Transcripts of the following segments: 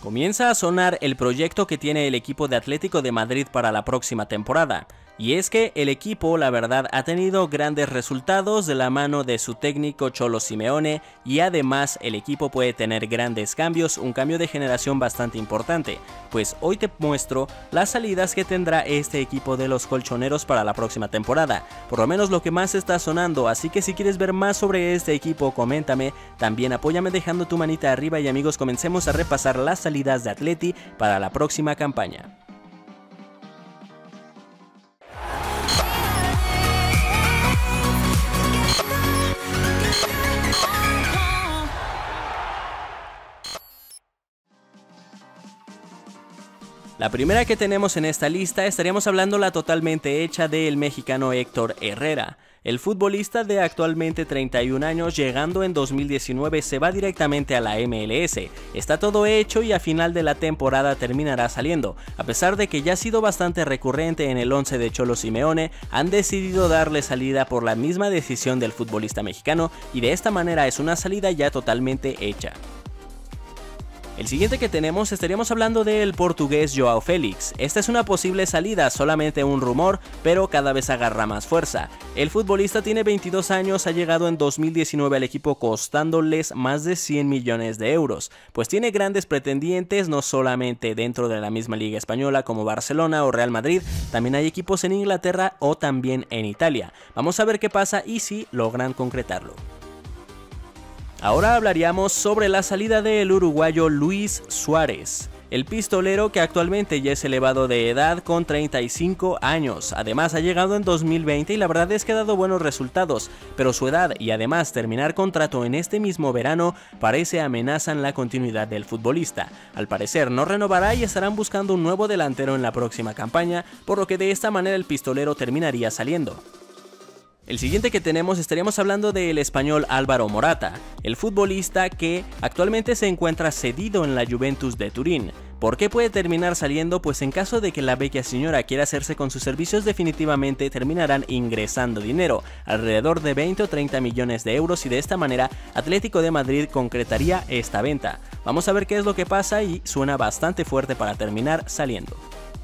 Comienza a sonar el proyecto que tiene el equipo de Atlético de Madrid para la próxima temporada. Y es que el equipo, la verdad, ha tenido grandes resultados de la mano de su técnico Cholo Simeone y además el equipo puede tener grandes cambios, un cambio de generación bastante importante. Pues hoy te muestro las salidas que tendrá este equipo de los colchoneros para la próxima temporada, por lo menos lo que más está sonando, así que si quieres ver más sobre este equipo, coméntame, también apóyame dejando tu manita arriba y amigos, comencemos a repasar las salidas de Atleti para la próxima campaña. La primera que tenemos en esta lista estaríamos hablando la totalmente hecha del mexicano Héctor Herrera. El futbolista de actualmente 31 años, llegando en 2019, se va directamente a la MLS. Está todo hecho y a final de la temporada terminará saliendo. A pesar de que ya ha sido bastante recurrente en el 11 de Cholo Simeone, han decidido darle salida por la misma decisión del futbolista mexicano y de esta manera es una salida ya totalmente hecha. El siguiente que tenemos estaríamos hablando del portugués Joao Félix. Esta es una posible salida, solamente un rumor, pero cada vez agarra más fuerza. El futbolista tiene 22 años, ha llegado en 2019 al equipo costándoles más de 100 millones de euros, pues tiene grandes pretendientes no solamente dentro de la misma liga española como Barcelona o Real Madrid, también hay equipos en Inglaterra o también en Italia. Vamos a ver qué pasa y si logran concretarlo. Ahora hablaríamos sobre la salida del uruguayo Luis Suárez, el pistolero que actualmente ya es elevado de edad con 35 años, además ha llegado en 2020 y la verdad es que ha dado buenos resultados, pero su edad y además terminar contrato en este mismo verano parece amenazan la continuidad del futbolista. Al parecer no renovará y estarán buscando un nuevo delantero en la próxima campaña, por lo que de esta manera el pistolero terminaría saliendo. El siguiente que tenemos estaríamos hablando del español Álvaro Morata, el futbolista que actualmente se encuentra cedido en la Juventus de Turín. ¿Por qué puede terminar saliendo? Pues en caso de que la bella señora quiera hacerse con sus servicios, definitivamente terminarán ingresando dinero, alrededor de 20 o 30 millones de euros, y de esta manera Atlético de Madrid concretaría esta venta. Vamos a ver qué es lo que pasa y suena bastante fuerte para terminar saliendo.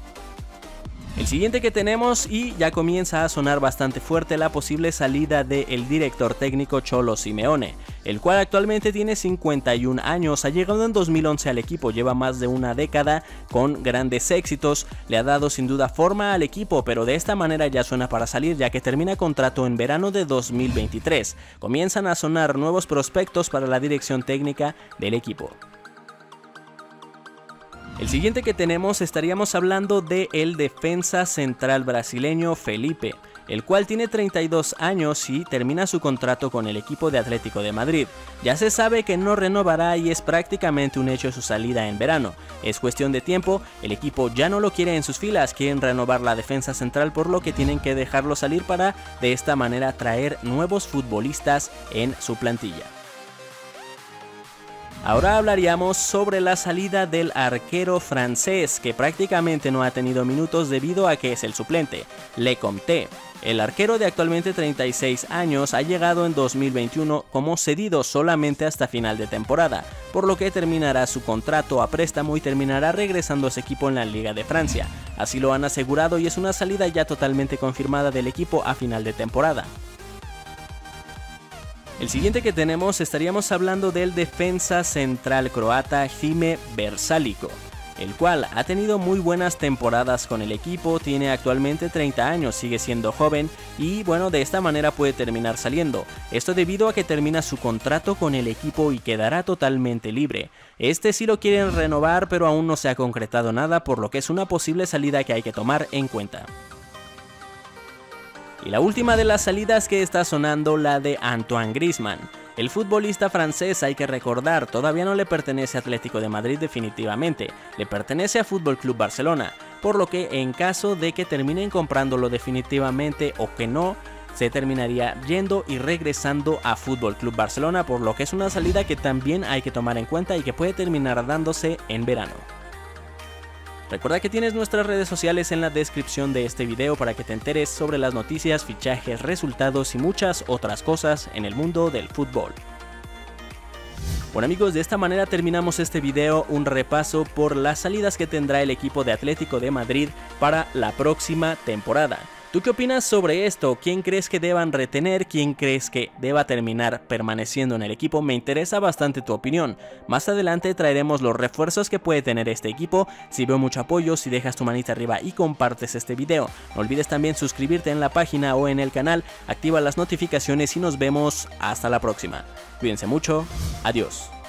El siguiente que tenemos, y ya comienza a sonar bastante fuerte, la posible salida del director técnico Cholo Simeone, el cual actualmente tiene 51 años, ha llegado en 2011 al equipo, lleva más de una década con grandes éxitos, le ha dado sin duda forma al equipo, pero de esta manera ya suena para salir ya que termina contrato en verano de 2023. Comienzan a sonar nuevos prospectos para la dirección técnica del equipo. El siguiente que tenemos estaríamos hablando de el defensa central brasileño Felipe, el cual tiene 32 años y termina su contrato con el equipo de Atlético de Madrid. Ya se sabe que no renovará y es prácticamente un hecho su salida en verano. Es cuestión de tiempo, el equipo ya no lo quiere en sus filas, quieren renovar la defensa central, por lo que tienen que dejarlo salir para de esta manera traer nuevos futbolistas en su plantilla. Ahora hablaríamos sobre la salida del arquero francés, que prácticamente no ha tenido minutos debido a que es el suplente, Lecomte. El arquero de actualmente 36 años ha llegado en 2021 como cedido solamente hasta final de temporada, por lo que terminará su contrato a préstamo y terminará regresando a su equipo en la Liga de Francia. Así lo han asegurado y es una salida ya totalmente confirmada del equipo a final de temporada. El siguiente que tenemos estaríamos hablando del defensa central croata Jime Versalico, el cual ha tenido muy buenas temporadas con el equipo, tiene actualmente 30 años, sigue siendo joven y bueno, de esta manera puede terminar saliendo. Esto debido a que termina su contrato con el equipo y quedará totalmente libre. Este sí lo quieren renovar, pero aún no se ha concretado nada, por lo que es una posible salida que hay que tomar en cuenta. Y la última de las salidas que está sonando, la de Antoine Griezmann. El futbolista francés, hay que recordar, todavía no le pertenece a Atlético de Madrid definitivamente, le pertenece a Fútbol Club Barcelona, por lo que en caso de que terminen comprándolo definitivamente o que no, se terminaría yendo y regresando a Fútbol Club Barcelona, por lo que es una salida que también hay que tomar en cuenta y que puede terminar dándose en verano. Recuerda que tienes nuestras redes sociales en la descripción de este video para que te enteres sobre las noticias, fichajes, resultados y muchas otras cosas en el mundo del fútbol. Bueno amigos, de esta manera terminamos este video, un repaso por las salidas que tendrá el equipo de Atlético de Madrid para la próxima temporada. ¿Tú qué opinas sobre esto? ¿Quién crees que deban retener? ¿Quién crees que deba terminar permaneciendo en el equipo? Me interesa bastante tu opinión. Más adelante traeremos los refuerzos que puede tener este equipo. Si veo mucho apoyo, si dejas tu manita arriba y compartes este video. No olvides también suscribirte en la página o en el canal, activa las notificaciones y nos vemos hasta la próxima. Cuídense mucho, adiós.